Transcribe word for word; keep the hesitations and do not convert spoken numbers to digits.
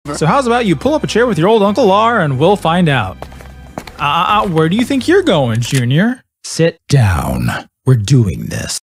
So how's about you pull up a chair with your old Uncle Lar and we'll find out. Uh, uh, where do you think you're going, Junior? Sit down. We're doing this.